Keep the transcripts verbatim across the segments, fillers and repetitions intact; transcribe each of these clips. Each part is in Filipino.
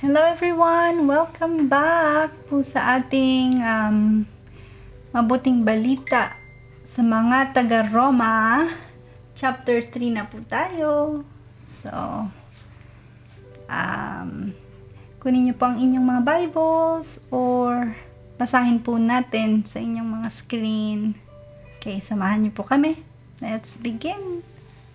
Hello everyone! Welcome back po sa ating um, mabuting balita sa mga taga-Roma. Chapter three na po tayo. So, um, kunin niyo po ang inyong mga Bibles or basahin po natin sa inyong mga screen. Okay, samahan niyo po kami. Let's begin!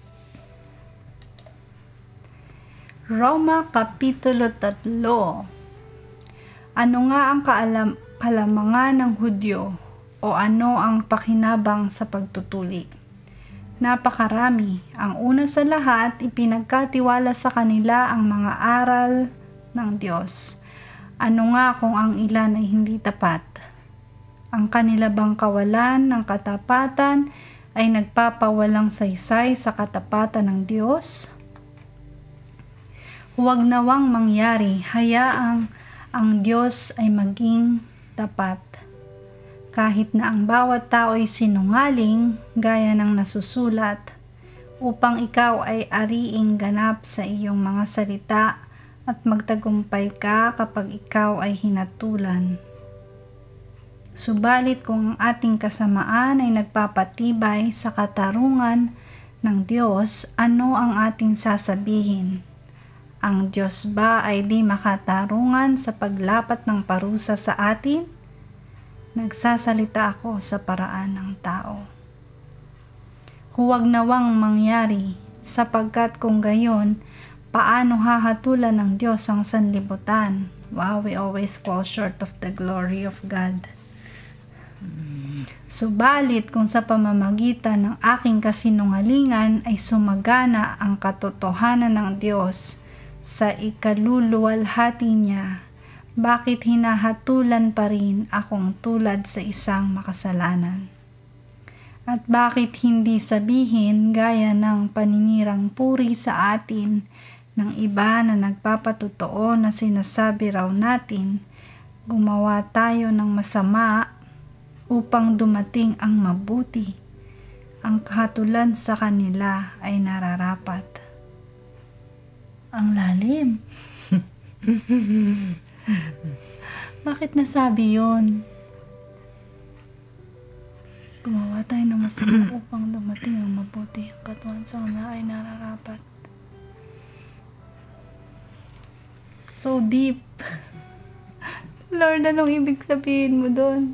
Roma Kapitulo three. Ano nga ang kaalam, kalamangan ng Hudyo o ano ang pakinabang sa pagtutuli? Napakarami. Ang una sa lahat, ipinagkatiwala sa kanila ang mga aral ng Diyos. Ano nga kung ang ilan ay hindi tapat? Ang kanila bang kawalan ng katapatan ay nagpapawalang saysay sa katapatan ng Diyos? Huwag nawang mangyari, hayaang ang Diyos ay maging tapat. Kahit na ang bawat tao ay sinungaling, gaya ng nasusulat, upang ikaw ay ariing ganap sa iyong mga salita at magtagumpay ka kapag ikaw ay hinatulan. Subalit kung ang ating kasamaan ay nagpapatibay sa katarungan ng Diyos, ano ang ating sasabihin? Ang Diyos ba ay di makatarungan sa paglapat ng parusa sa atin? Nagsasalita ako sa paraan ng tao. Huwag nawang mangyari, sapagkat kung gayon, paano hahatulan ng Diyos ang sanlibutan? Wow, we always fall short of the glory of God. Subalit kung sa pamamagitan ng aking kasinungalingan ay sumagana ang katotohanan ng Diyos, sa ikaluluwalhati niya, bakit hinahatulan pa rin akong tulad sa isang makasalanan? At bakit hindi sabihin gaya ng paninirang puri sa atin ng iba na nagpapatotoo na sinasabi raw natin, gumawa tayo ng masama upang dumating ang mabuti. Ang kahatulan sa kanila ay nararapat. Ang lalim. Bakit nasabi yun? Gumawa tayo ng masama upang dumating ang mabuti. Ang katuan sa kanila ay nararapat. So deep. Lord, anong ibig sabihin mo doon?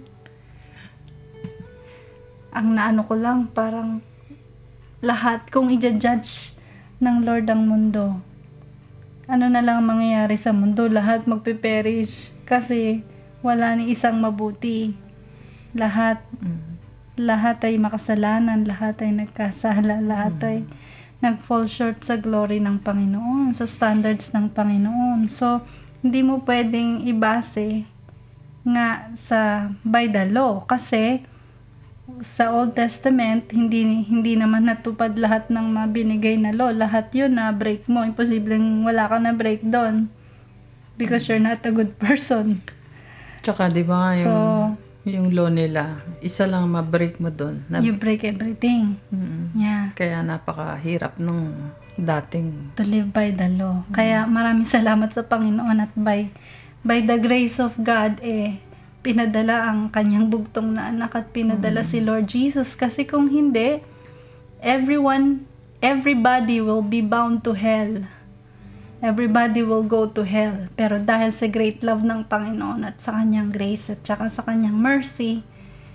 Ang naano ko lang, parang lahat, kung i-judge ng Lord ang mundo, ano na lang mangyayari sa mundo? Lahat magpe-perish kasi wala ni isang mabuti. Lahat, mm. lahat ay makasalanan, lahat ay nagkasala, lahat mm. ay nag-fall short sa glory ng Panginoon, sa standards ng Panginoon. So, hindi mo pwedeng ibase nga sa by the law kasi sa Old Testament, hindi hindi naman natupad lahat ng mga binigay na law. Lahat yun na break mo. Imposibleng wala ka na break doon. Because you're not a good person. Tsaka di ba yung, so, yung law nila, isa lang ma-break mo doon. Na, you break everything. Mm-hmm. Yeah. Kaya napakahirap nung dating. To live by the law. Mm-hmm. Kaya maraming salamat sa Panginoon at by, by the grace of God, eh, pinadala ang kanyang bugtong na anak at pinadala mm. si Lord Jesus. Kasi kung hindi, everyone, everybody will be bound to hell. Everybody will go to hell. Pero dahil sa great love ng Panginoon at sa kanyang grace at saka sa kanyang mercy,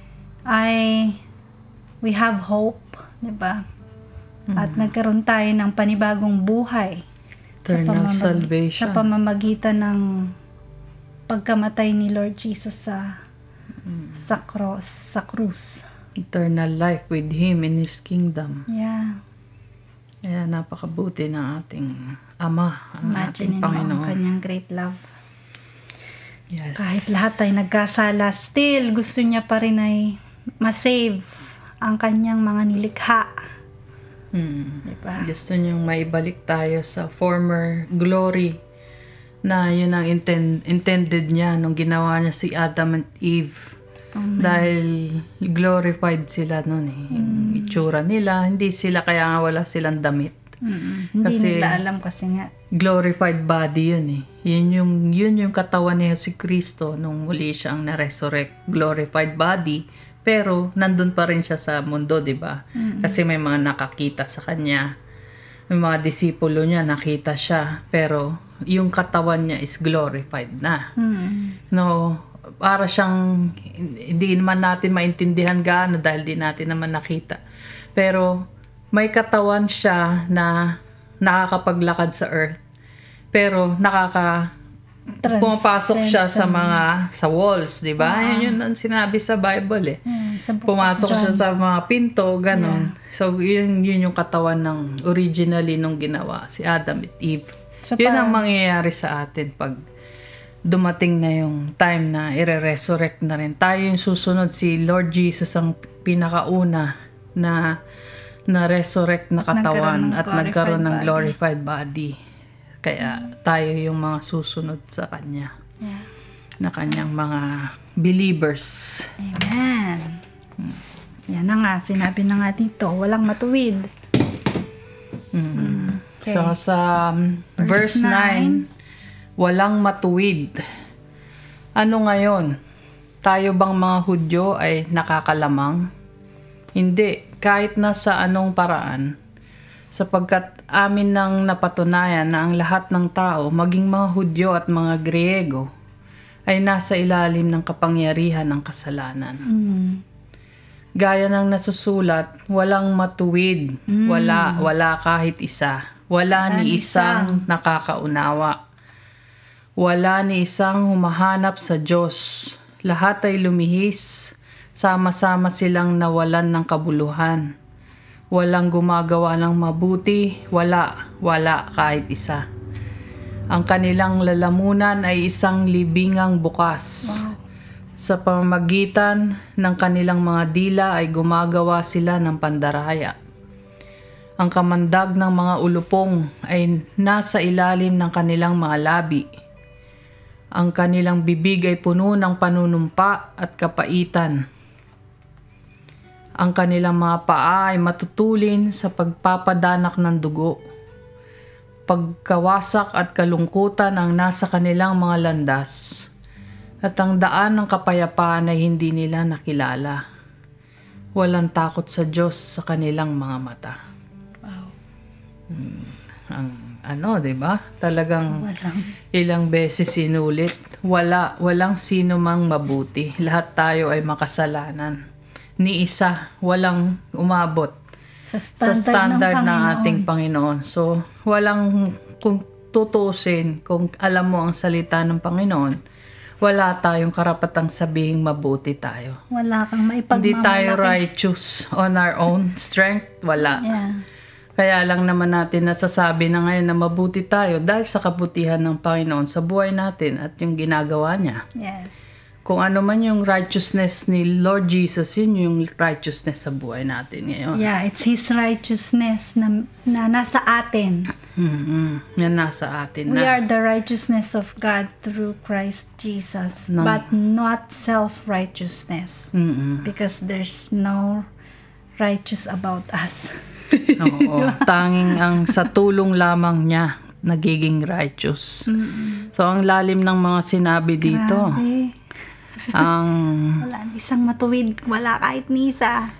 ay we have hope, diba? Mm. At nagkaroon tayo ng panibagong buhay Eternal sa, pamamag- salvation. sa pamamagitan ng pagkamatay ni Lord Jesus sa mm. sa cross, sa krus. Eternal life with Him in His kingdom. Yeah. Kaya napakabuti ng ating Ama, ang ating Imagine Panginoon. Ang kanyang great love. Yes. Kahit lahat ay nagkasala, still gusto niya pa rin ay masave ang kanyang mga nilikha. Hmm. Diba? Gusto niyang maibalik tayo sa former glory na yun ang intend, intended niya nung ginawa niya si Adam and Eve. Amen. Dahil glorified sila nun eh. Yung mm. itsura nila, hindi sila, kaya nga wala silang damit. Mm-mm. Hindi Kasi, nila alam kasi nga. Glorified body yun eh. Yun yung, yun yung katawan ni si Kristo nung muli siyang na-resurrect. Glorified body. Pero, nandun pa rin siya sa mundo, di ba? Mm-mm. Kasi may mga nakakita sa kanya. May mga disipulo niya, nakita siya. Pero, yung katawan niya is glorified na. Mm-mm. No, para siyang, hindi naman natin maintindihan gaano dahil di natin naman nakita. Pero, may katawan siya na nakakapaglakad sa earth. Pero, nakaka... Transcend pumapasok siya sa mga sa walls, di ba? Uh-huh. Yun ang sinabi sa Bible eh. Yeah, pumasok siya sa mga pinto, ganon. Yeah. So, yun, yun yung katawan ng originally nung ginawa si Adam at Eve. So, yun ang mangyayari sa atin pag dumating na yung time na ire-resurrect na rin. Tayo yung susunod, si Lord Jesus ang pinakauna na na-resurrect na katawan at nagkaroon ng glorified body. Kaya tayo yung mga susunod sa Kanya. Yeah. Na Kanyang mga believers. Amen. Hmm. Yan na nga, sinabi na nga dito, walang matuwid. Mm. Okay. So sa um, verse nine, walang matuwid. Ano ngayon? Tayo bang mga Hudyo ay nakakalamang? Hindi. Kahit na sa anong paraan. Sapagkat amin nang napatunayan na ang lahat ng tao, maging mga Hudyo at mga Griego, ay nasa ilalim ng kapangyarihan ng kasalanan. Mm. Gaya ng nasusulat, walang matuwid, mm. wala, wala kahit isa. Wala ni isang nakakaunawa. Wala ni isang humahanap sa Diyos. Lahat ay lumihis, sama-sama silang nawalan ng kabuluhan. Walang gumagawa ng mabuti, wala, wala kahit isa. Ang kanilang lalamunan ay isang libingang bukas. Wow. Sa pamamagitan ng kanilang mga dila ay gumagawa sila ng pandaraya. Ang kamandag ng mga ulupong ay nasa ilalim ng kanilang mga labi. Ang kanilang bibig ay puno ng panunumpa at kapaitan. Ang kanilang mga paa ay matutulin sa pagpapadanak ng dugo. Pagkawasak at kalungkutan ang nasa kanilang mga landas. At ang daan ng kapayapaan ay hindi nila nakilala. Walang takot sa Diyos sa kanilang mga mata. Wow. Hmm, ang ano, 'di ba? Talagang walang. Ilang beses sinulit. Wala, walang sino mang mabuti. Lahat tayo ay makasalanan. Ni isa, walang umabot sa standard, sa standard ng, ng ating Panginoon. So, walang, kung tutusin, kung alam mo ang salita ng Panginoon, wala tayong karapatang sabihing mabuti tayo. Wala kang maipagmamalaki. Hindi tayo righteous on our own strength. Wala. Yeah. Kaya lang naman natin nasasabi na ngayon na mabuti tayo dahil sa kabutihan ng Panginoon sa buhay natin at yung ginagawa niya. Yes. Kung ano man yung righteousness ni Lord Jesus, yun yung righteousness sa buhay natin ngayon. Yeah, it's His righteousness na, na nasa atin. Mm-hmm. Na nasa atin We na. are the righteousness of God through Christ Jesus, no. But not self-righteousness. Mm-hmm. Because there's no righteous about us. Oo, tanging ang sa tulong lamang niya nagiging righteous. Mm-hmm. So, ang lalim ng mga sinabi dito. Grabe. ang wala isang matuwid, wala kahit ni isa.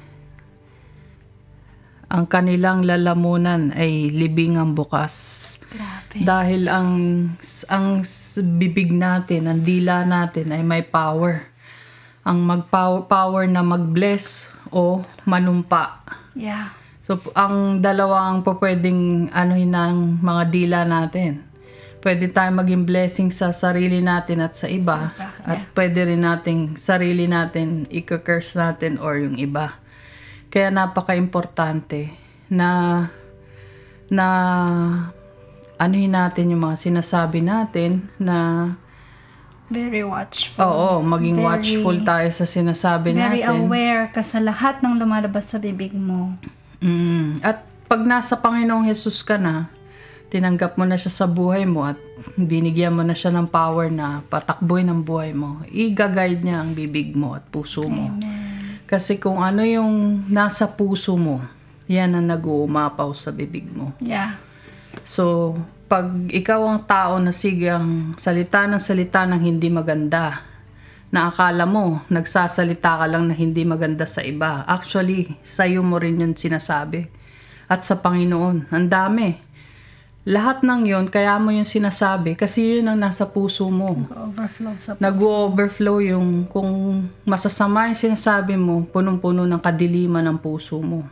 Ang kanilang lalamunan ay libingang bukas. Grabe. Dahil ang ang bibig natin, ang dila natin ay may power. Ang mag-power power na mag-bless o manumpa. Yeah. So ang dalawa ang pwedeng anuhin ng mga dila natin. Pwede tayong maging blessing sa sarili natin at sa iba. Sa iba, yeah. At pwede rin nating sarili natin, i-curse natin or yung iba. Kaya napaka-importante na na anuhin natin yung mga sinasabi natin na very watchful. Oo, maging very, watchful tayo sa sinasabi very natin. Very aware ka sa lahat ng lumalabas sa bibig mo. Mm. At pag nasa Panginoong Jesus ka na, tinanggap mo na siya sa buhay mo at binigyan mo na siya ng power na patakboy ng buhay mo, i-guide niya ang bibig mo at puso mo. Amen. Kasi kung ano yung nasa puso mo, yan ang nag-uumapaw sa bibig mo. Yeah. So, pag ikaw ang tao na sigang salita ng salita ng hindi maganda, na akala mo, nagsasalita ka lang na hindi maganda sa iba. Actually, sa'yo mo rin yun sinasabi. At sa Panginoon, ang dami. Lahat ng yun, kaya mo yung sinasabi kasi yun ang nasa puso mo. Nag-overflow sa puso. Nag-overflow yung, kung masasama yung sinasabi mo, punong-puno ng kadiliman ng puso mo.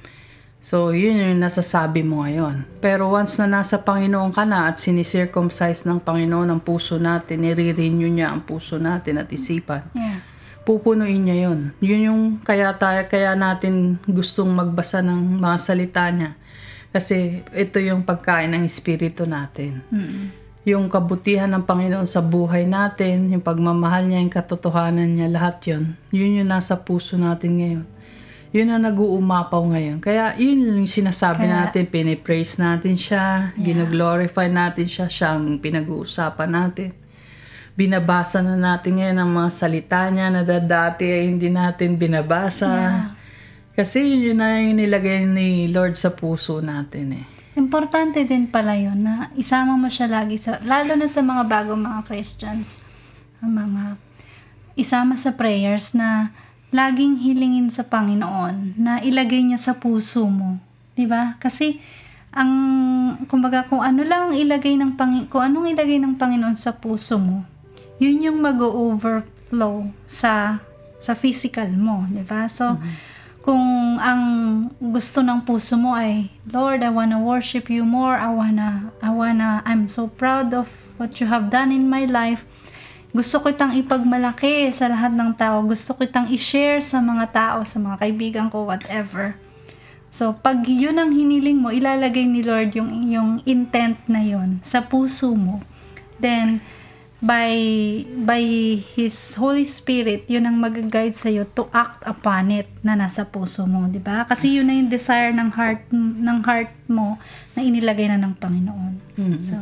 So, yun yung nasasabi mo ngayon. Pero once na nasa Panginoon ka na at sinicircumcise ng Panginoon ang puso natin, nire-renew niya ang puso natin at isipan, Yeah. pupunuin niya yun. Yun yung kaya, tayo, kaya natin gustong magbasa ng mga salita niya. Kasi ito yung pagkain ng Espiritu natin. Mm-mm. Yung kabutihan ng Panginoon sa buhay natin, yung pagmamahal niya, yung katotohanan niya, lahat yun. Yun yung nasa puso natin ngayon. Yun ang nag-uumapaw ngayon. Kaya yun yung sinasabi Kaya, natin, pinipraise natin siya, Yeah. ginoglorify natin siya, siyang pinag-uusapan natin. Binabasa na natin ngayon ang mga salita niya na dati ay hindi natin binabasa. Yeah. Kasi yun yun na yung nilagay ni Lord sa puso natin eh. Importante din pala yun na isama mo siya lagi sa, lalo na sa mga bagong mga Christians, ang mga isama sa prayers na laging hilingin sa Panginoon na ilagay niya sa puso mo, 'di ba? Kasi ang kumbaga kung ano lang ilagay ng Panginoon, kung anong ilagay ng Panginoon sa puso mo, yun yung mag-overflow sa sa physical mo, 'di ba? So mm-hmm. kung ang gusto ng puso mo ay, Lord, I wanna worship you more, I wanna I wanna I'm so proud of what you have done in my life. Gusto ko itang ipagmalaki sa lahat ng tao. Gusto ko itang i-share sa mga tao, sa mga kaibigan ko, whatever. So, pag yun ang hiniling mo, ilalagay ni Lord yung, yung intent na yun sa puso mo. Then, by, by His Holy Spirit, yun ang mag-guide sa'yo to act upon it na nasa puso mo, di ba? Kasi yun na yung desire ng heart, ng heart mo na inilagay na ng Panginoon. Mm-hmm. So,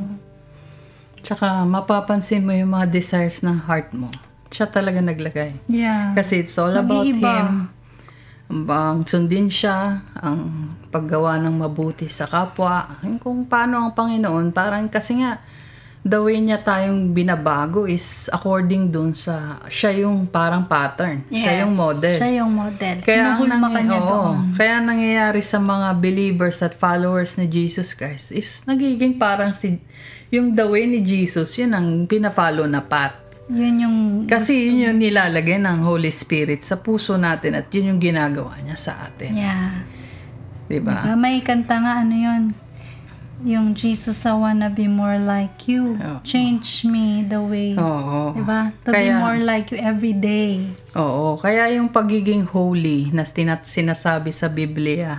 tsaka mapapansin mo yung mga desires ng heart mo. Siya talaga naglagay. Yeah. Kasi it's all about Mag-iiba. Him. Ang sundin siya, ang paggawa ng mabuti sa kapwa. Kung paano ang Panginoon, parang kasi nga, the way niya tayong binabago is according dun sa, siya yung parang pattern. Yes, siya yung model. Siya yung model. Kaya ang, Hinuhulma nangy- ka niya oo, doon. kaya nangyayari sa mga believers at followers ni Jesus Christ is nagiging parang si yung the way ni Jesus, yun ang pina-follow na path. Yun yung Kasi gusto. yun yung nilalagay ng Holy Spirit sa puso natin at yun yung ginagawa niya sa atin. Yeah. Diba? Diba? May kanta nga, ano yun? Yung Jesus, I wanna be more like you. Oo. Change me the way. Oo. Diba? To be Kaya- more like you every day. Oo. Kaya yung pagiging holy na sinat- sinasabi sa Biblia,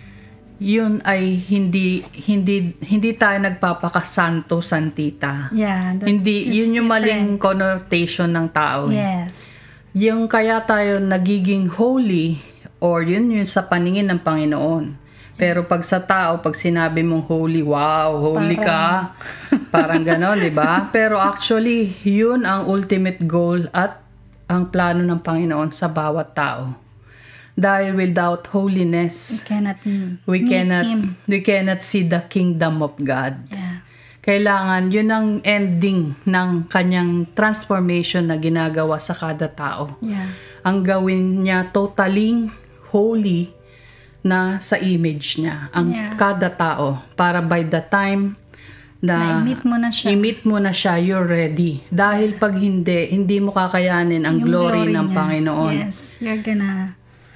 yun ay hindi hindi hindi tayo nagpapakasanto santita. Yeah. that- Hindi, it's yun yung maling different. connotation ng tao. eh. Yes. Yung kaya tayo nagiging holy or yun yun sa paningin ng Panginoon. Pero pag sa tao, pag sinabi mong holy, wow, holy Parang- ka. Parang gano'n, di ba? Pero actually, yun ang ultimate goal at ang plano ng Panginoon sa bawat tao. Dahil without We holiness, cannot mm, we meet cannot Him. we cannot see the kingdom of God. Yeah. Kailangan, yun ang ending ng kanyang transformation na ginagawa sa kada tao. Yeah. Ang gawin niya totally holy na sa image niya. Ang Yeah. kada tao. Para by the time na Na-meet mo na siya. i-meet mo na siya, you're ready. Dahil pag hindi, hindi mo kakayanin ang Yung glory, ng niya. Panginoon. Yes. You're gonna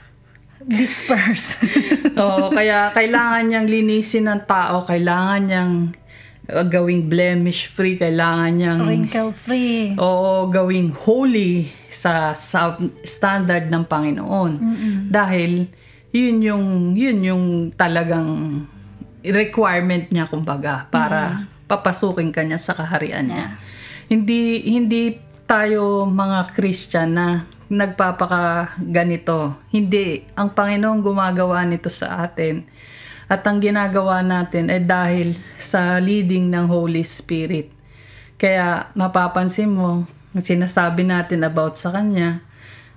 disperse. Oo, kaya kailangan niyang linisin ng tao, kailangan niyang uh, gawing blemish-free, kailangan niyang Wrinkle-free. oo, gawing holy sa, sa standard ng Panginoon. Mm-mm. Dahil yun yung yun yung talagang requirement niya kumbaga para papasukin ka niya sa kaharian niya. Yeah. Hindi hindi tayo mga Christian na nagpapaka ganito. Hindi, ang Panginoon gumagawa nito sa atin. At ang ginagawa natin ay dahil sa leading ng Holy Spirit. Kaya mapapansin mo, sinasabi natin about sa Kanya,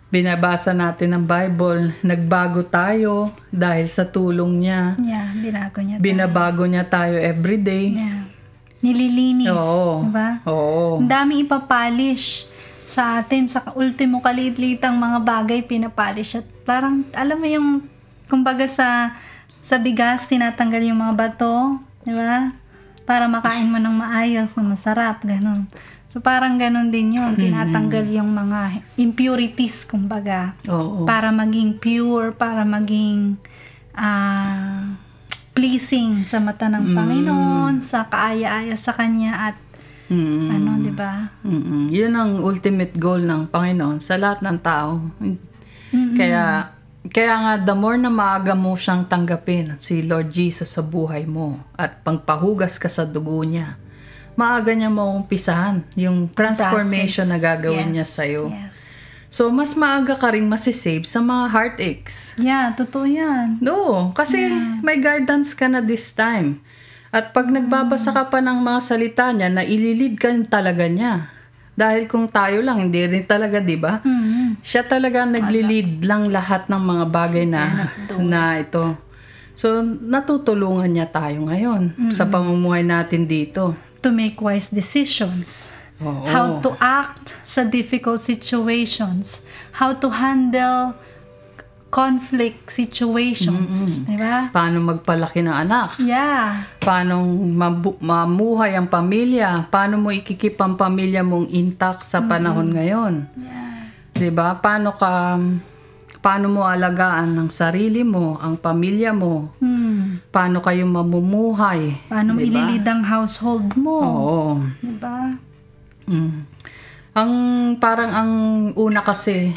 binabasa natin ng Bible, nagbago tayo dahil sa tulong niya. Yeah, binago niya tayo. Binabago niya tayo everyday. Yeah. Nililinis. Oo. Diba? Oo. Ang daming ipapolish sa atin, sa ultimo kaliit-litang mga bagay pinapolish. At parang, alam mo yung, kumbaga sa, sa bigas, tinatanggal yung mga bato. Diba? Para makain mo ng maayos, na masarap, ganun. So, parang ganun din yun. Tinatanggal yung mga impurities, kumbaga. Oo. Para maging pure, para maging ah, pleasing sa mata ng Panginoon, sa kaaya-aya sa Kanya, at Mm. ano, di ba? Mm-mm. Yun ang ultimate goal ng Panginoon sa lahat ng tao. Kaya, kaya nga, the more na maaga mo siyang tanggapin, si Lord Jesus sa buhay mo, at pangpahugas ka sa dugo niya, maaga niya maumpisahan yung transformation Process. na gagawin Yes, niya sa'yo. yes. So, mas maaga ka rin masisave sa mga heartaches. Yeah, totoo yan. No, kasi may guidance ka na this time. At pag nagbabasa ka pa ng mga salita niya, na ililid ka talaga niya. Dahil kung tayo lang, hindi rin talaga, di ba? Mm-hmm. Siya talaga naglilid lang lahat ng mga bagay na, na ito. So, natutulungan niya tayo ngayon mm-hmm. sa pamumuhay natin dito. To make wise decisions. Oo. How to act sa difficult situations. How to handle conflict situations. Mm-hmm. Diba? Paano magpalaki ng anak? Yeah. Paano mabu- mamuhay ang pamilya? Paano mo ikikip ang pamilya mong intact sa panahon mm-hmm. ngayon? Yeah. 'Di ba? Paano ka paano mo alagaan ang sarili mo, ang pamilya mo? Hmm. Paano kayo mamumuhay? Paano mo diba? ililid ang household mo? Oo. Diba? Mm. Ang parang ang una kasi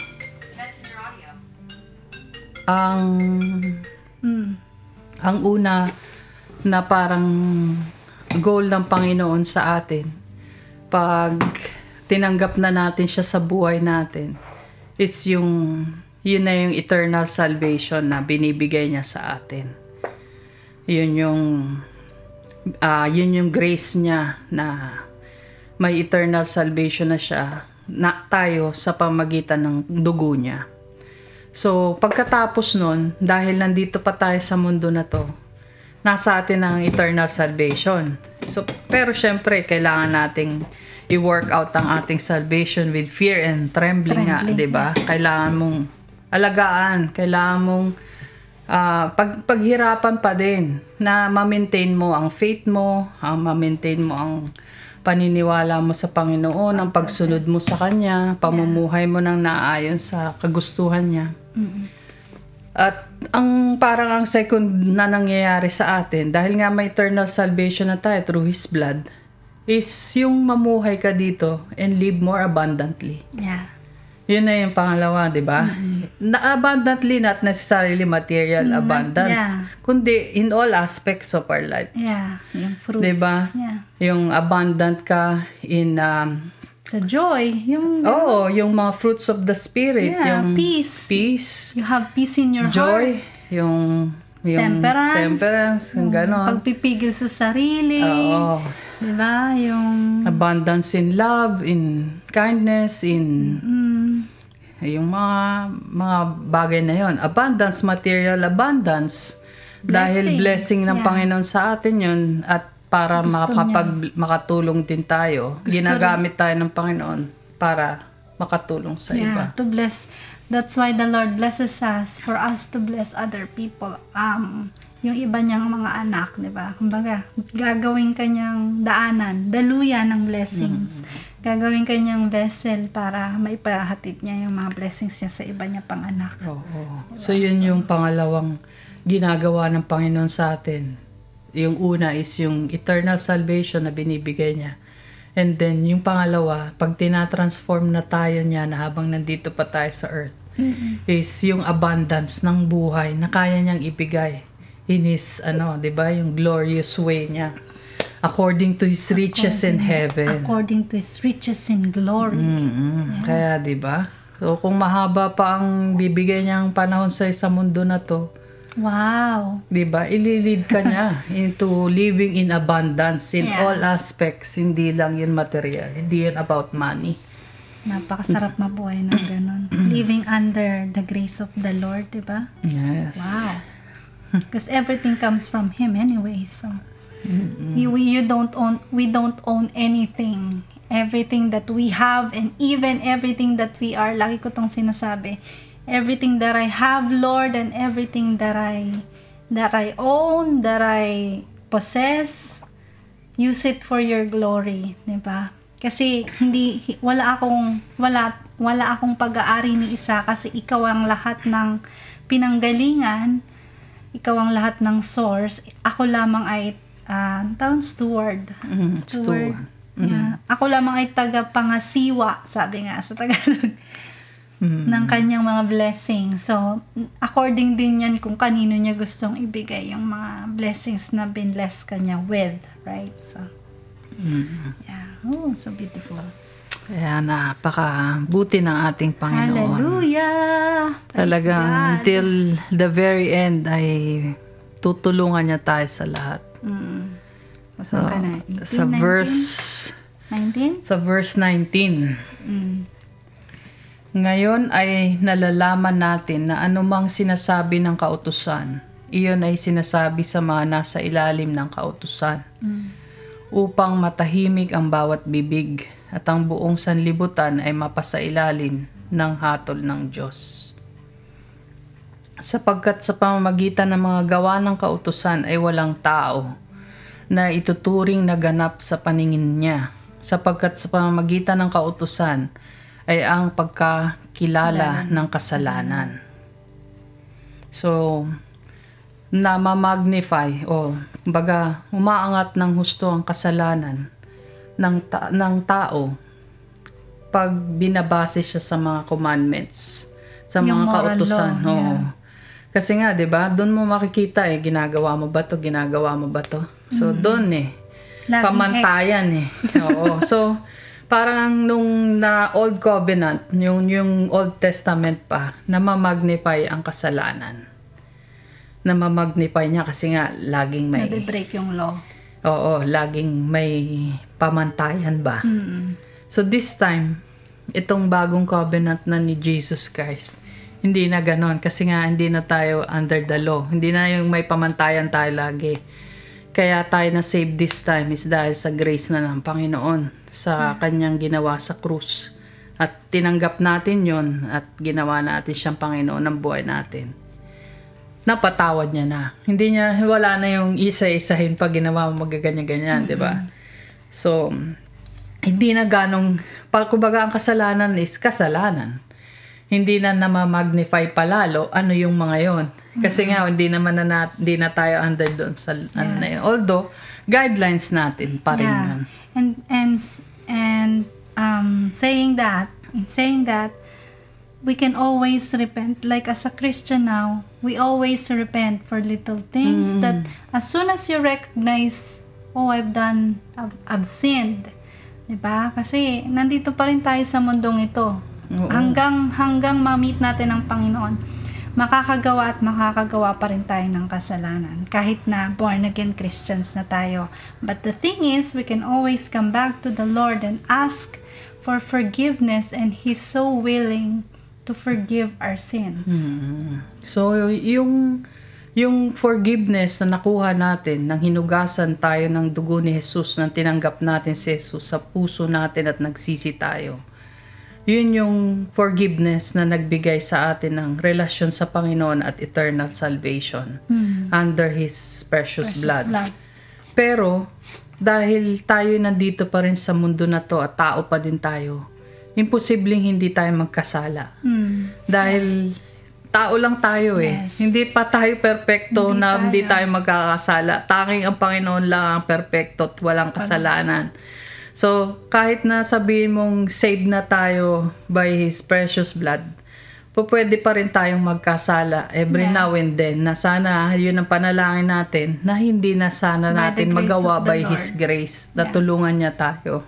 ang Mm. ang una na parang goal ng Panginoon sa atin pag tinanggap na natin siya sa buhay natin, it's yung yun na yung eternal salvation na binibigay niya sa atin. Yun yung uh, yun yung grace niya na may eternal salvation na siya na tayo sa pamagitan ng dugo niya. So, pagkatapos nun, dahil nandito pa tayo sa mundo na to, nasa atin ang eternal salvation. So, pero syempre, kailangan nating i-work out ang ating salvation with fear and trembling, trembling nga, di ba? Yeah. Kailangan mong alagaan, kailangan mong uh, pag, paghirapan pa din na ma-maintain mo ang faith mo, ang ma-maintain mo ang paniniwala mo sa Panginoon, ang pagsunod mo sa Kanya, pamumuhay mo nang naayon sa kagustuhan niya. Mm-hmm. At ang parang ang second na nangyayari sa atin, dahil nga may eternal salvation na tayo through His blood, is yung mamuhay ka dito and live more abundantly. Yeah. Yun na yung pangalawa, di ba? Mm-hmm. Na abundantly, not necessarily material mm-hmm. abundance, yeah. kundi in all aspects of our lives. Yeah, yung fruits. Di ba? Yeah. Yung abundant ka in um, sa joy, yung oh, yung mga fruits of the spirit, yeah, yung peace. Peace. You have peace in your joy, heart. yung yung temperance, temperance, yung ganon. Pagpipigil sa sarili. Oo. Di ba? Yung abundance in love, in kindness, in mm, yung mga mga bagay na yon. Abundance, material abundance. Blessings, dahil blessing ng yeah. Panginoon sa atin yun, at para makapag, makatulong din tayo. Gusto ginagamit tayo ng Panginoon para makatulong sa yeah, iba. To bless. That's why the Lord blesses us, for us to bless other people. Um, yung iba niyang mga anak, di ba? Kumbaga, gagawin kanyang daanan, daluyan ng blessings. Mm-hmm. Gagawin kanyang vessel para maipahatid niya yung mga blessings niya sa iba niya pang anak. Oo. Diba? So, yun yung pangalawang ginagawa ng Panginoon sa atin. Yung una is yung eternal salvation na binibigay niya. And then, yung pangalawa, pag tinatransform na tayo niya na habang nandito pa tayo sa earth, mm-hmm. is yung abundance ng buhay na kaya niyang ibigay in His, ano, di ba, yung glorious way niya. According to His riches according, in heaven. According to His riches in glory. Mm-hmm. Yeah. Kaya, di ba? So, kung mahaba pa ang bibigay niyang panahon sa isang mundo na to, wow. Diba? Ililid ka niya into living in abundance in yeah. all aspects. Hindi lang yun material. Hindi yun about money. Napakasarap mabuhay ng ganun. living under the grace of the Lord, diba? Yes. Wow. Because everything comes from Him anyway, so you, you don't own, we don't own anything. Everything that we have and even everything that we are, lagi ko tong sinasabi, everything that I have, Lord, and everything that I that I own, that I possess, use it for your glory, diba? Kasi hindi wala akong wala wala akong pag-aari ni isa kasi ikaw ang lahat ng pinanggalingan, ikaw ang lahat ng source. Ako lamang ay uh, town steward. Mm, steward. steward. Yeah. Mm. Ako lamang ay taga-pangasiwa, sabi nga sa Tagalog. Mm. ng kanyang mga blessings. So, according din yan kung kanino niya gustong ibigay yung mga blessings na binless kanya with, right? So, mm. yeah. Oh, so beautiful. Kaya napaka-buti ng ating Panginoon. Hallelujah! Talagang until the very end ay tutulungan niya tayo sa lahat. Mm. So, ka na? eighteen, sa nineteen? verse nineteen? Sa verse nineteen. Mm. Ngayon ay nalalaman natin na anumang sinasabi ng kautusan, iyon ay sinasabi sa mga nasa ilalim ng kautusan, mm. upang matahimik ang bawat bibig at ang buong sanlibutan ay mapasailalim ng hatol ng Diyos. Sapagkat sa pamamagitan ng mga gawa ng kautusan ay walang tao na ituturing na ganap sa paningin niya, sapagkat sa pamamagitan ng kautusan ay ang pagkakilala ng kasalanan. So, namamagnify o baga umaangat ng husto ang kasalanan ng, ta- ng tao pag binabase siya sa mga commandments, sa yung mga kautusan. law, yeah. Oo. Kasi nga, 'di ba? Doon mo makikita eh ginagawa mo ba 'to, ginagawa mo ba 'to. So mm-hmm. doon eh Laging pamantayan X. eh. Oo. So parang nung na Old Covenant, yung, yung Old Testament pa, namamagnify ang kasalanan. Namamagnify niya kasi nga laging may... Nabe-break yung law. Oo, laging may pamantayan ba. Mm-hmm. So this time, itong bagong covenant na ni Jesus Christ, hindi na ganon. Kasi nga hindi na tayo under the law. Hindi na yung may pamantayan tayo lagi. Kaya tayo na save this time is dahil sa grace na ng Panginoon sa kanyang ginawa sa krus. At tinanggap natin yon at ginawa natin siyang Panginoon ng buhay natin. Napatawad niya na. Hindi niya, wala na yung isa-isahin pag ginawa mo magaganyan-ganyan, mm-hmm. di ba? So, hindi na ganong, kumbaga ang kasalanan is kasalanan. Hindi na namamagnify palalo ano yung mga yon. Kasi mm-hmm. nga, hindi naman na, na, hindi na tayo under doon sa yeah. ano na yun. Although, guidelines natin pa rin yeah. yun. And, and, and um, saying that, in saying that, we can always repent. Like as a Christian now, we always repent for little things mm. that as soon as you recognize, oh, I've done, I've, I've sinned. Diba? Kasi nandito pa rin tayo sa mundong ito. Oo. Hanggang, hanggang ma-meet natin ang Panginoon, makakagawa at makakagawa pa rin tayo ng kasalanan. Kahit na born-again Christians na tayo. But the thing is, we can always come back to the Lord and ask for forgiveness, and He's so willing to forgive our sins. Mm-hmm. So, yung, yung forgiveness na nakuha natin, nang hinugasan tayo ng dugo ni Jesus, nang tinanggap natin si Jesus sa puso natin at nagsisi tayo, yun yung forgiveness na nagbigay sa atin ng relasyon sa Panginoon at eternal salvation mm. under His precious, precious blood. blood. Pero, dahil tayo nandito pa rin sa mundo na to at tao pa din tayo, imposibleng hindi tayo magkasala. Mm. Dahil tao lang tayo eh. Yes. Hindi pa tayo perfecto hindi na tayo. Hindi tayo magkakasala. Tanging ang Panginoon lang ang perfecto at walang kasalanan. So, kahit na sabihin mong saved na tayo by His precious blood, po pwede pa rin tayong magkasala every yeah. now and then, na sana yun ang panalangin natin, na hindi na sana by natin magawa by Lord. His grace, na yeah. tulungan niya tayo.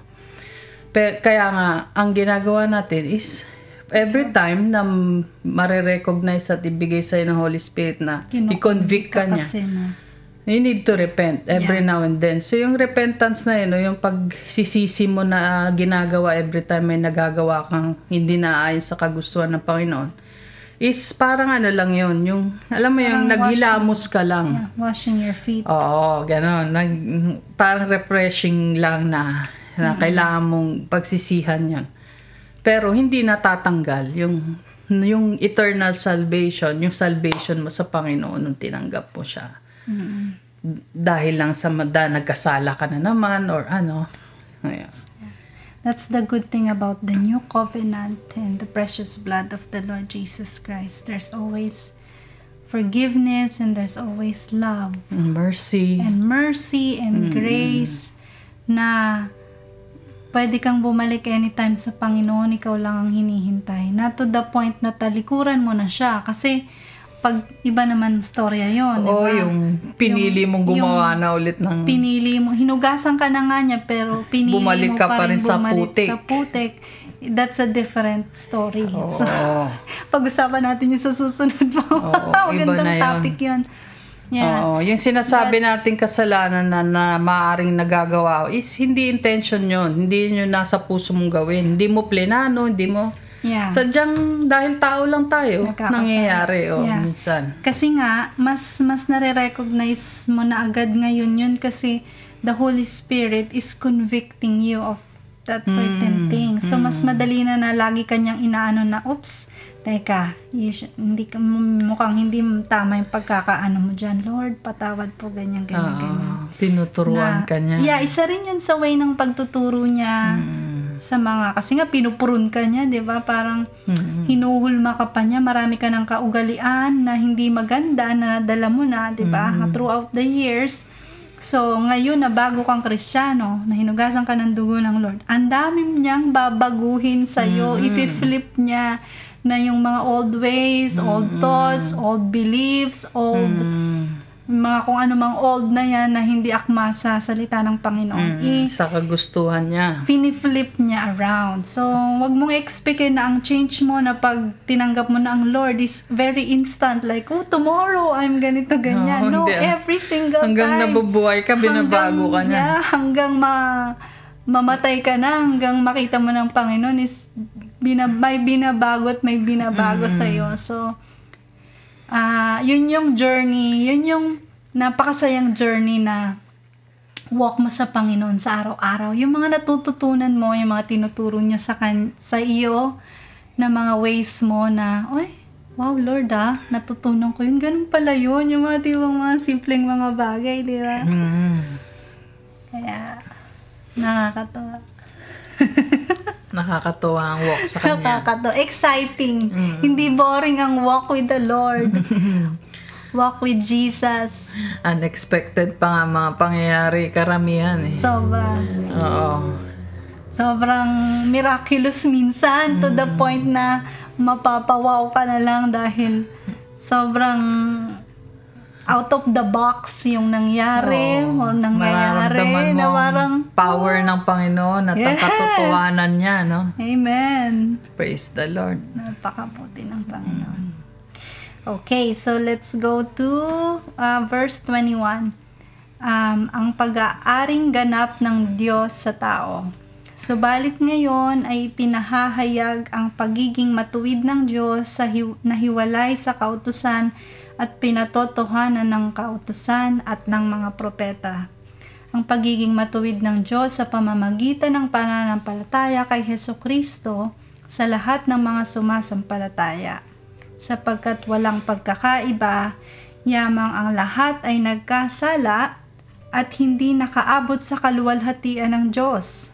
Pe, kaya nga, ang ginagawa natin is, every time na marirecognize at ibigay sa'yo ng Holy Spirit na Kinukonvict i-convict ka niya, na. You need to repent every Yeah. now and then. So yung repentance na yun, no, yung pagsisisi mo na ginagawa every time may nagagawa kang hindi naayon sa kagustuhan ng Panginoon, is parang ano lang yun, yung, alam mo yung Parang naghilamos ka lang. Yeah, washing your feet. Oo, gano'n. Nag, parang refreshing lang na, na Mm-hmm. kailangan mong pagsisihan yan. Pero hindi natatanggal yung, yung eternal salvation, yung salvation mo sa Panginoon nung tinanggap mo siya. Mm-hmm. Dahil lang sa mada, nagkasala ka na naman or ano. Ayan. That's the good thing about the new covenant and the precious blood of the Lord Jesus Christ. There's always forgiveness and there's always love Mercy. and mercy and grace na pwede kang bumalik anytime sa Panginoon, ikaw lang ang hinihintay. Na to the point na talikuran mo na siya. Kasi pag iba naman storya yon, Oo, diba? yung pinili mong gumawa na ulit ng... Pinili mo, hinugasan ka na nga niya, pero pinili Bumalik mo ka pa pa rin rin sa bumalik putik. sa putik. That's a different story. Oo. So, pag-usapan natin yung sa susunod mo. Oo, iba Magandang na yun. topic yun. Yeah. Oo, yung sinasabi nating kasalanan na, na maaaring nagagawa is hindi intention yon, hindi yun yung nasa puso mong gawin, hindi mo plenano, hindi mo Yeah. sadyang dahil tao lang tayo Nagkakasala. nangyayari o Yeah. minsan. Kasi nga, mas mas nare-recognize mo na agad ngayon yun kasi the Holy Spirit is convicting you of that certain Mm, thing. So, mas madali na na lagi kanyang inaano na, oops, teka, you should, hindi, ka- mukhang hindi tama yung pagkakaano mo dyan. Lord, patawad po, ganyan, ganyan, ganyan. Ah, tinuturuan Na- ka niya. Yeah, isa rin yun sa way ng pagtuturo niya Mm, sa mga, kasi nga pinupurun ka niya, di ba? Parang mm, hinuhulma ka pa niya, marami ka ng kaugalian na hindi maganda na nadala mo na, di ba? Throughout the years. So, ngayon na bago kang Kristiyano, na hinugasan ka ng dugo ng Lord, ang dami niyang babaguhin sa'yo, i-flip niya na yung mga old ways, old thoughts, old beliefs, old mm, mga kung ano mang old na yan na hindi akma sa salita ng Panginoon. mm, sa kagustuhan niya. Piniflip niya around. So, wag mong expectin na ang change mo na pag tinanggap mo na ang Lord is very instant. Like, oh, tomorrow I'm ganito, ganyan. Oo, No, hindi. every single Hanggang time. nabubuhay ka, binabago ka Hanggang- na. Yeah, hanggang ma mamatay ka na, hanggang makita mo ng Panginoon is binab may binabago at may binabago sa iyo. So, ah yun yung journey, yun yung napakasayang journey na walk mo sa Panginoon sa araw-araw. Yung mga natututunan mo, yung mga tinuturo niya sa, kan- sa iyo, na mga ways mo na, oy, wow Lord ah, natutunan ko yun. Ganun pala yun, yung mga, di ba, mga simpleng mga bagay, di ba? Mm. Kaya, nakakatawa. Nakakatuwa ang walk sa kanya. Nakakatawa. Exciting. Hindi boring ang walk with the Lord. Walk with Jesus. Unexpected pa nga mga pangyayari, karamihan eh. Sobra. Oo. Sobrang miraculous minsan to the point na mapapawaw ka na lang dahil sobrang out of the box yung nangyari o Oo. nangyayari Mararamdaman mo na ang parang power ng Panginoon at ang Yes! katotohanan niya, no? Amen. Praise the Lord. Napakabuti ng Panginoon. Okay, so let's go to uh, verse twenty-one. Um, ang pag-aaring ganap ng Diyos sa tao. Subalit ngayon ay pinahahayag ang pagiging matuwid ng Diyos sa hi- nahiwalay sa kautusan at pinatotohanan ng kautusan at ng mga propeta. Ang pagiging matuwid ng Diyos sa pamamagitan ng pananampalataya kay Hesukristo sa lahat ng mga sumasampalataya. Sapagkat walang pagkakaiba, yamang ang lahat ay nagkasala at hindi nakaabot sa kaluwalhatian ng Diyos.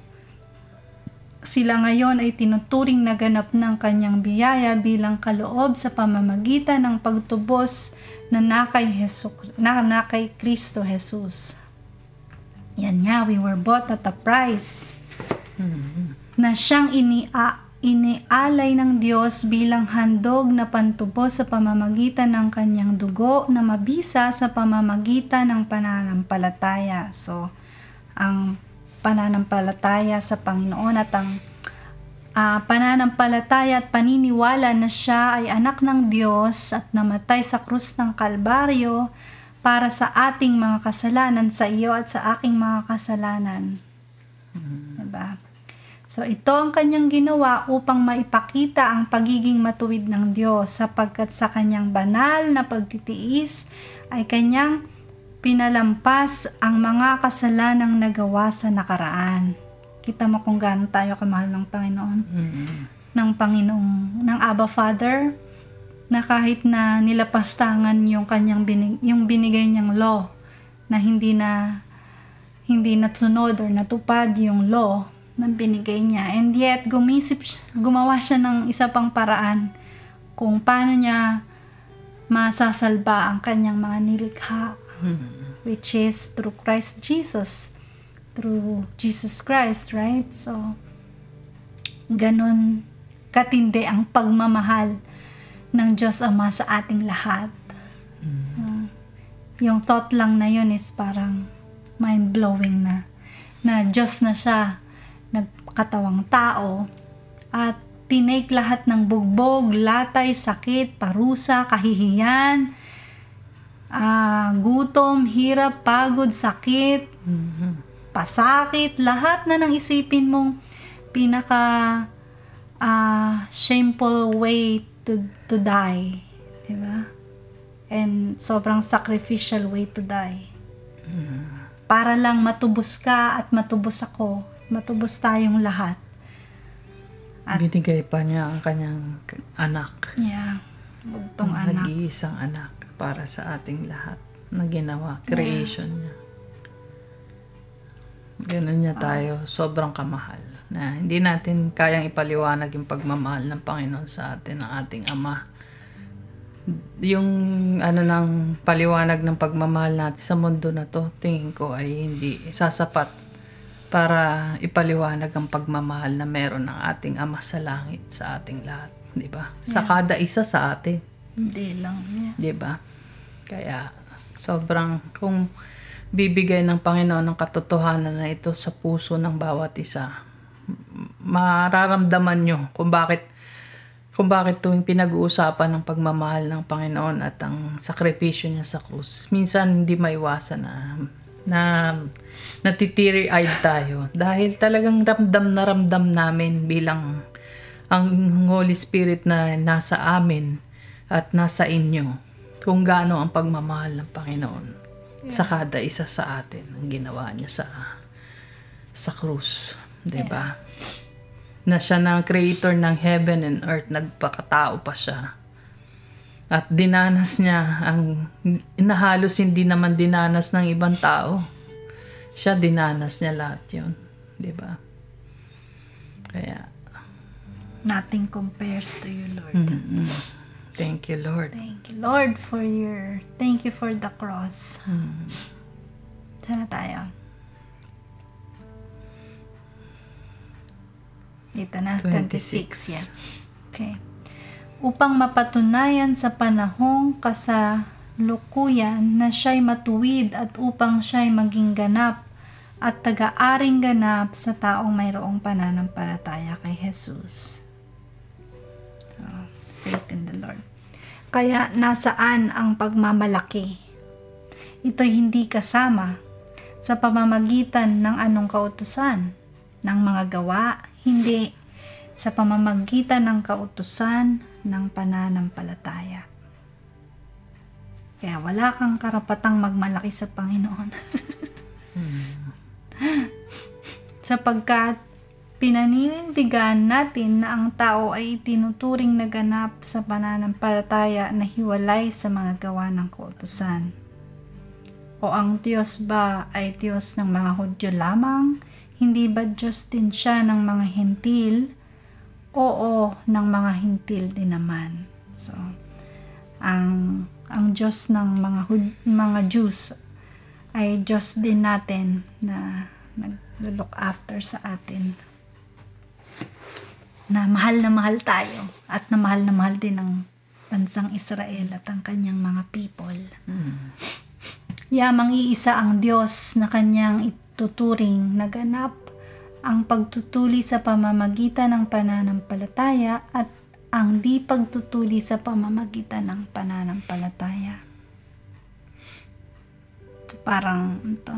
Sila ngayon ay tinuturing na ganap ng kanyang biyaya bilang kaloob sa pamamagitan ng pagtubos na nakay, Hesu, na nakay Kristo Jesus. Yan nga, we were bought at a price. Na siyang inia, inialay ng Diyos bilang handog na pantubos sa pamamagitan ng kanyang dugo na mabisa sa pamamagitan ng pananampalataya. So, ang pananampalataya sa Panginoon at ang uh, pananampalataya at paniniwala na siya ay anak ng Diyos at namatay sa krus ng Kalbaryo para sa ating mga kasalanan, sa iyo at sa aking mga kasalanan. Mm. Diba? So, ito ang kanyang ginawa upang maipakita ang pagiging matuwid ng Diyos, sapagkat sa kanyang banal na pagtitiis ay kanyang pinalampas ang mga kasalanang nagawa sa nakaraan. Kita mo kung gaano tayo kamahal ng Panginoon. Mm-hmm. Ng Panginoong, ng Abba Father, na kahit na nilapastangan yung kanyang binig, yung binigay niyang law, na hindi na hindi natunod or natupad yung law na binigay niya. And yet, gumisip, gumawa siya ng isa pang paraan kung paano niya masasalba ang kanyang mga nilikha. Mm-hmm. Which is through Christ Jesus. Through Jesus Christ, right? So, ganun katindi ang pagmamahal ng Diyos Ama sa ating lahat. Mm-hmm. Uh, yung thought lang na yun is parang mind-blowing na. Na Diyos na siya, nagkatawang tao, at tinake lahat ng bugbog, latay, sakit, parusa, kahihiyan, uh, gutom, hirap, pagod, sakit, mm-hmm. pasakit, lahat na nang isipin mong pinaka uh, shameful way to to die, diba? And sobrang sacrificial way to die. Mm-hmm. Para lang matubos ka at matubos ako, matubos tayong lahat. At binigay pa niya ang kanyang anak. Yeah, bugtong ang anak. Nag-iisang anak para sa ating lahat na ginawa, creation yeah. niya. Ganun niya tayo, sobrang kamahal. Na hindi natin kayang ipaliwanag yung pagmamahal ng Panginoon sa atin, ng ating Ama. Yung ano ng paliwanag ng pagmamahal natin sa mundo na to, tingin ko ay hindi sasapat para ipaliwanag ang pagmamahal na meron ng ating Ama sa langit sa ating lahat, di ba? Sa yeah. kada isa sa atin. Hindi lang. Yeah. Di ba? Kaya sobrang kung bibigay ng Panginoon ng katotohanan na ito sa puso ng bawat isa, mararamdaman nyo kung bakit kung bakit tuwing pinag-uusapan ng pagmamahal ng Panginoon at ang sakripisyo niya sa krus, minsan hindi maiwasan na na natitiri-eyed tayo dahil talagang ramdam na ramdam namin bilang ang Holy Spirit na nasa amin at nasa inyo kung gaano ang pagmamahal ng Panginoon yeah. sa kada isa sa atin ang ginawa niya sa sa krus, 'di ba? Yeah. Na siya ng creator ng heaven and earth, nagpakatao pa siya. At dinanas niya ang inahalos hindi naman dinanas ng ibang tao. Siya dinanas niya lahat 'yon, 'di ba? Kaya nothing compares to you, Lord. Mm-hmm. Thank you, Lord. Thank you, Lord, for your thank you for the cross. Mm. Sana tayo. Dito na, twenty-six. Yeah. Okay. Upang mapatunayan sa panahong kasalukuyan na siya'y matuwid at upang siya'y maging ganap at taga-aring ganap sa taong mayroong pananampalataya kay Jesus. Oh, faith in the Lord. Kaya nasaan ang pagmamalaki? Ito'y hindi kasama sa pamamagitan ng anong kautusan, ng mga gawa, hindi sa pamamagitan ng kautusan ng pananampalataya. Kaya wala kang karapatang magmalaki sa Panginoon. hmm. Sapagkat pinaninindigan natin na ang tao ay tinuturing na ganap sa pananampalataya na hiwalay sa mga gawa ng kautusan. O ang Diyos ba ay Diyos ng mga Hudyo lamang? Hindi ba Diyos din siya ng mga Hentil? Oo, ng mga Hentil din naman. So, ang ang Diyos ng mga mga Jews ay Diyos din natin na nag-look after sa atin. Na mahal na mahal tayo at na mahal na mahal din ng bansang Israel at ang kanyang mga people. Mm. Yamang iisa ang Diyos na kanyang tuturing na ganap ang pagtutuli sa pamamagitan ng pananampalataya at ang di pagtutuli sa pamamagitan ng pananampalataya. parang ito,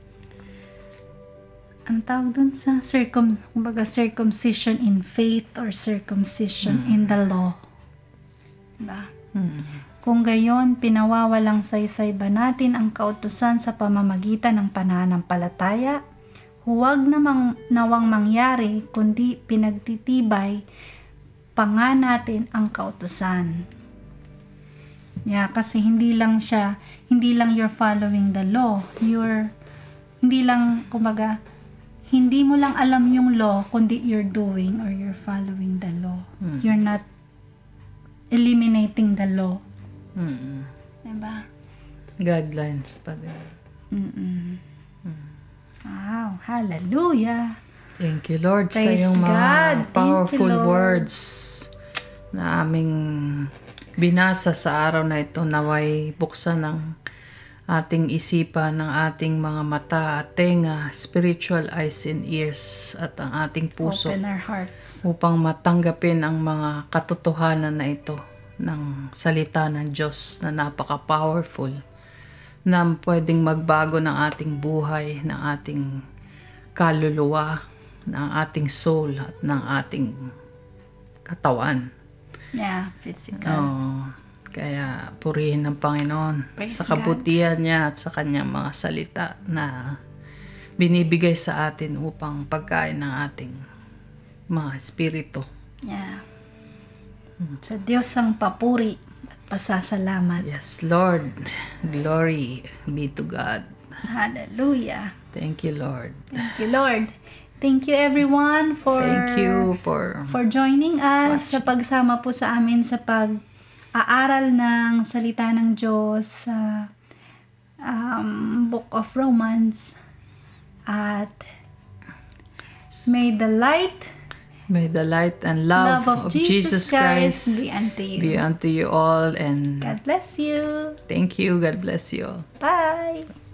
ang tawag dun sa circum, kumbaga circumcision in faith or circumcision Mm. in the law. Diba? Mm. Kung gayon, pinawawalang saysay ba natin ang kautusan sa pamamagitan ng pananampalataya? Huwag namang nawang mangyari, kundi pinagtitibay pa nga natin ang kautusan. Yeah, kasi hindi lang siya, hindi lang you're following the law. You're, hindi lang, kumbaga, hindi mo lang alam yung law, kundi you're doing or you're following the law. Mm. You're not eliminating the law. Mm. Diba? Guidelines pa din. Mm-mm. Wow, hallelujah. Thank you, Lord, Praise sa iyong mga God. Thank powerful you, Lord. words na aming binasa sa araw na ito. Naway buksan ng ating isipan, ng ating mga mata at tenga, spiritual eyes and ears, at ang ating puso Open our hearts. upang matanggapin ang mga katotohanan na ito ng salita ng Diyos na napaka-powerful, na pwedeng magbago ng ating buhay, ng ating kaluluwa, ng ating soul at ng ating katawan. Yeah, physical. Oh, kaya purihin ng Panginoon Praise sa kabutihan niya at sa kanyang mga salita na binibigay sa atin upang pagkain ng ating mga espiritu. Yeah. Sa Diyos ang papuri at pasasalamat. Yes, Lord. Glory be to God. Hallelujah. Thank you, Lord. Thank you, Lord. Thank you, everyone, for Thank you for for joining us sa pagsama po sa amin sa pag-aaral ng salita ng Diyos sa um, Book of Romans. At may the light, may the light and love, love of, Jesus, Christ, be unto you. be unto you all, and God bless you. thank you. God bless you all. Bye.